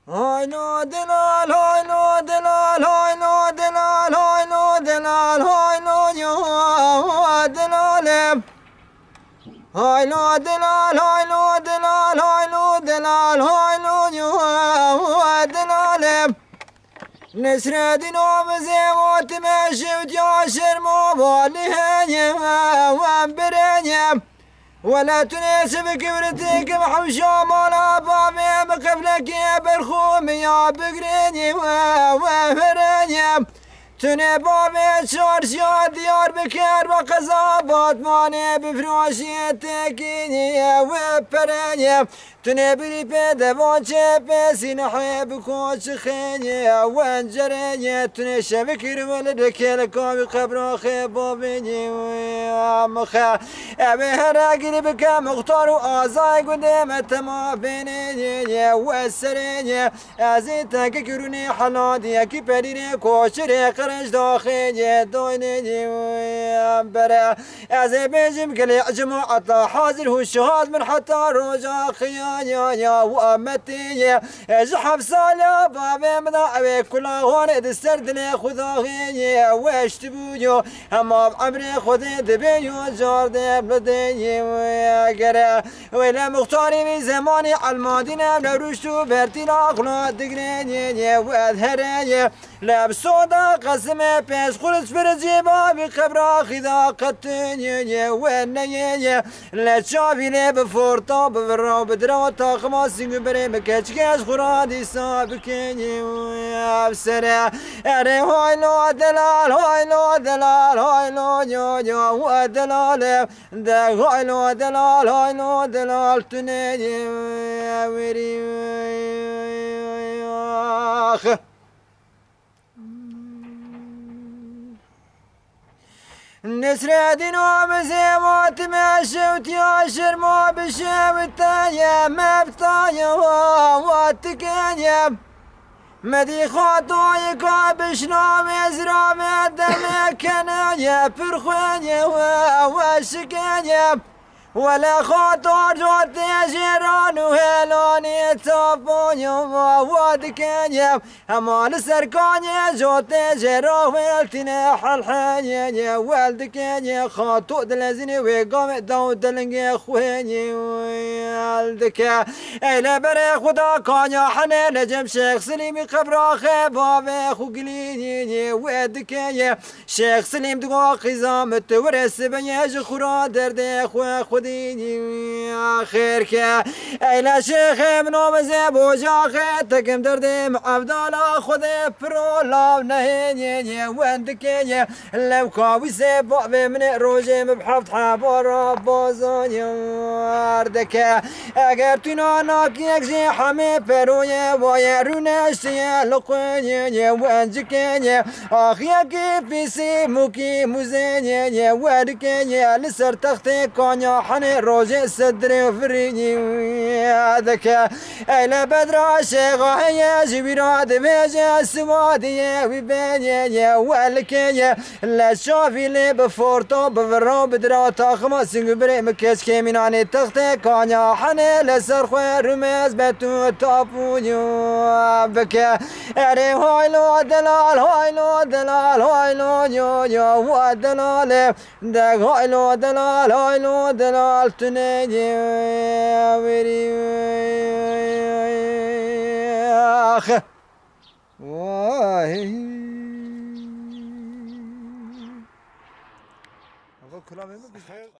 هاي لو دلال هاي لو دلال هاي لو دلال هاي لو دلال هاي لو دلال هاي لو دلال هاي لو دلال هاي لو دلال هاي لو دلال نسر دينو بزيوت ماشي وتياشر موبالي وامبرينيا ولا تناسب كبرتك محوشة مالا بابي بقبلك يا برخوم يا بقريني وفريني تني بابي شارشا ديار بكر بقزابات ماني بفراشيتك وبريني تني بري بيدا بانشي بسي نحيب كوش خيني وانجريني تني شبكر ولدك لكم قبر خبابيني ومخا ابي هراقي بك مختار وازاي قدامت ما بيني والسريني ازيتك كروني حلادي كي بريني كوشري قرش داخلي دويني وامبرا ازي بيجم كلي جماعة حاضر هو الشهاد من حتى رجا خياني يا وامتي زحف سالا بابي مدعوي كل هون دسترد لي خذاهي واشتبويو اما بعمري خذي دبيو جاردي بلدي ويا ولا مختاري بزماني على المدينة بلروشتو برتينا اخلا دقريني واظهري لابسودا قسمي بيس خلص فرزي بابي خبرا خذا قتني ونيني لا تشافي لي بفورطا بفرو بدرو تاخما سينغ بري مكتشكاش خرادي سابكيني وابسرا اري هاي لو دلال هاي لو دلال هاي لو يو يو دلال دا هاي لو دلال هاي لو دلال تنيني ويري اخ نسر دينو بزيمات ماشي وتياشر ما بشي والتانية ما بطايا واتكانيا مدي خاطوي كابش نام يزرام الدم كنايا فرخوانيا وشكانيا ولا خاطر جوتي جيران وهلوني تابوني وادكانيا اما السركانيا جوتي جيران ويلتنا حالحانيا والدكانيا خاطو دلزني ويقام داود دلنجي خواني والدكا ايلا بري خدا كانيا حني نجم شيخ سليمي قبر خبابي خو قليني وادكايا شيخ سليم دقا قزام تورس بنياج خورا دردي خو ديني خيرك ايلا شيخ منو مزيبو جاخي تكم دردي عبد الله خذي فرولا نهيني وندكي لو كاوي سيبو من روجي مبحفت حابور بوزوني واردك اقرتنا ناكيك زي حمي فروي ويروناشي لقوني وانجكي اخيك في سيموكي مزيني وردكي لسر تختي كونيا حني روجي صدري فريني هذاك ايلا بدر شيخ هيا جبيرات بيجي سوادي وبيني والكي لا شافي لي بفورتو بفرو بدرا تخمس بري مكس كيميناني تختي كونيا حني لسر خوير رمز بتو تابوني بك اري هاي لو دلال هاي لو دلال هاي لو يو دلال داك هاي لو دلال هاي لو دلال تنيجي ويري اخ واهي هذا كلام